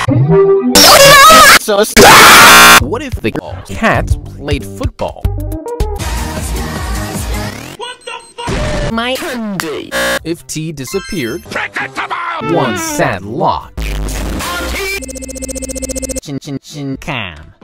So what if the cat played football? What the fuck? My candy. If T disappeared, one sad lock. Chin chin chin cam.